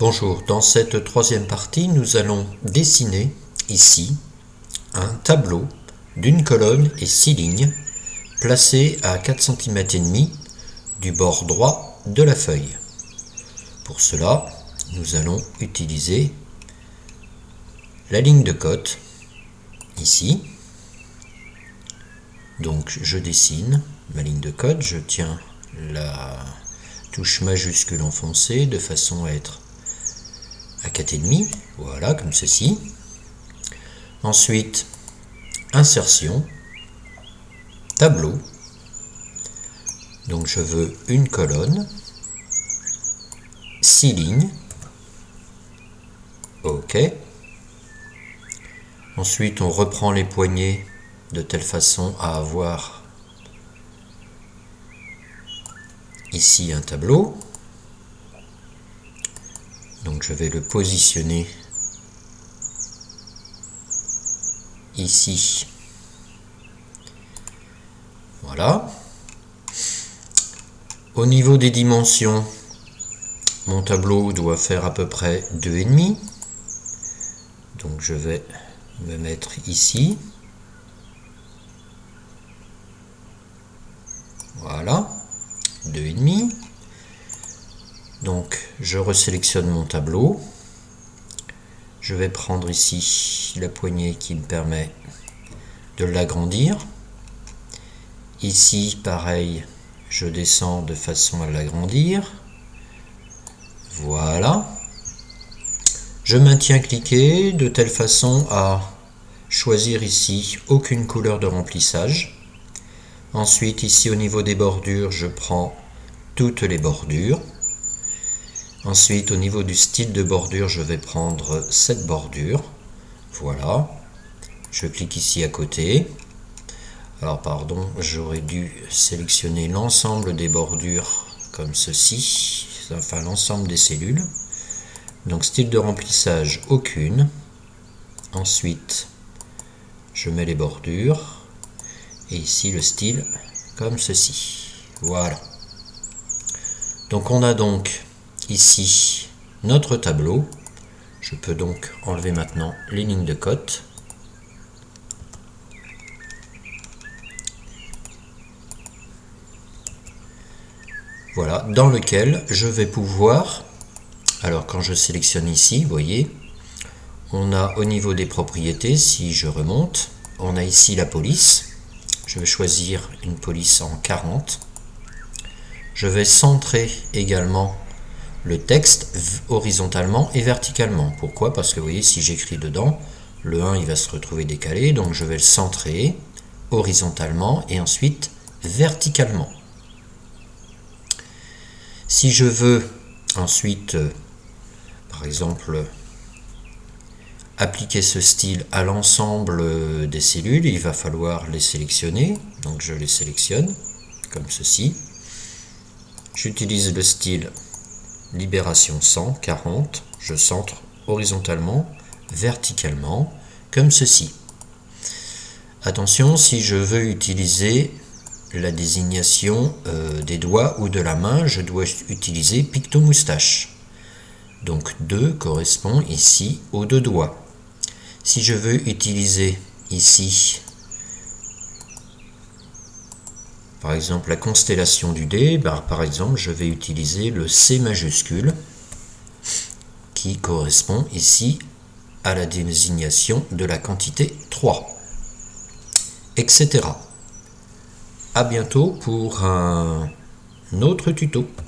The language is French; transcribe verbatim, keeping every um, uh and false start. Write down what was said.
Bonjour, dans cette troisième partie, nous allons dessiner ici un tableau d'une colonne et six lignes placées à quatre centimètres et demi du bord droit de la feuille. Pour cela, nous allons utiliser la ligne de cote ici. Donc je dessine ma ligne de cote, je tiens la touche majuscule enfoncée de façon à être à quatre virgule cinq, voilà, comme ceci. Ensuite, insertion, tableau. Donc je veux une colonne, six lignes, OK. Ensuite, on reprend les poignées de telle façon à avoir ici un tableau. Donc je vais le positionner ici. Voilà. Au niveau des dimensions, mon tableau doit faire à peu près deux virgule cinq. Donc je vais me mettre ici. Voilà, deux virgule cinq. Donc je resélectionne mon tableau. Je vais prendre ici la poignée qui me permet de l'agrandir. Ici, pareil, je descends de façon à l'agrandir. Voilà. Je maintiens cliqué de telle façon à choisir ici aucune couleur de remplissage. Ensuite, ici au niveau des bordures, je prends toutes les bordures. Ensuite, au niveau du style de bordure, je vais prendre cette bordure. Voilà. Je clique ici à côté. Alors, pardon, j'aurais dû sélectionner l'ensemble des bordures comme ceci. Enfin, l'ensemble des cellules. Donc, style de remplissage, aucune. Ensuite, je mets les bordures. Et ici, le style, comme ceci. Voilà. Donc, on a donc ici notre tableau. Je peux donc enlever maintenant les lignes de cote. Voilà, dans lequel je vais pouvoir, alors quand je sélectionne ici, vous voyez, on a au niveau des propriétés, si je remonte, on a ici la police. Je vais choisir une police en quarante. Je vais centrer également le texte horizontalement et verticalement. Pourquoi? Parce que vous voyez, si j'écris dedans, le un il va se retrouver décalé, donc je vais le centrer horizontalement et ensuite verticalement. Si je veux ensuite, euh, par exemple, appliquer ce style à l'ensemble des cellules, il va falloir les sélectionner. Donc je les sélectionne comme ceci. J'utilise le style Libération cent quarante, je centre horizontalement, verticalement, comme ceci. Attention, si je veux utiliser la désignation euh, des doigts ou de la main, je dois utiliser picto-moustache. Donc deux correspond ici aux deux doigts. Si je veux utiliser ici, par exemple, la constellation du dé, bah, par exemple, je vais utiliser le C majuscule qui correspond ici à la désignation de la quantité trois, et cetera. À bientôt pour un autre tuto.